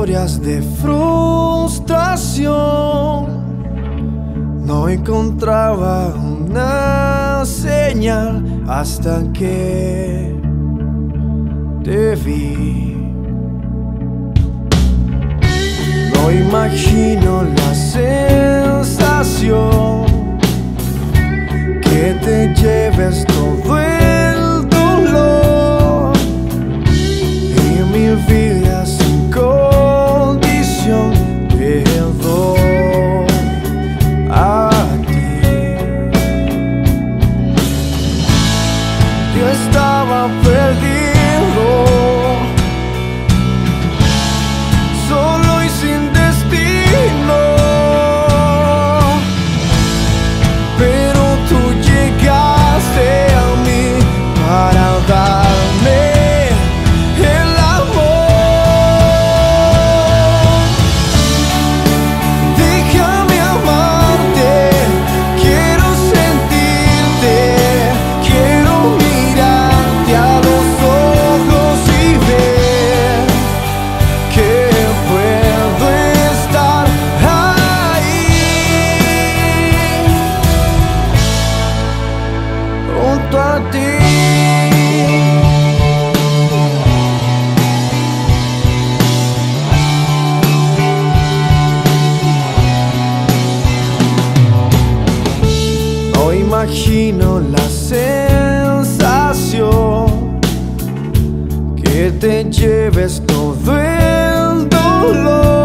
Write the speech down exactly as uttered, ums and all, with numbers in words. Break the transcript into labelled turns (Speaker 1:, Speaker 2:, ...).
Speaker 1: historias de frustración. No encontraba una señal hasta que te vi. No imagino la sensación que te lleves todo el dolor y mi vida sin condición. Te doy a ti. Yo estaba perdido, solo y sin destino, pero tú llegaste a mí para darme el amor. Déjame amarte, quiero sentirte, quiero mirarte a los ojos y ver que puedo estar ahí junto a ti. No imagino la sensación que te lleves todo el dolor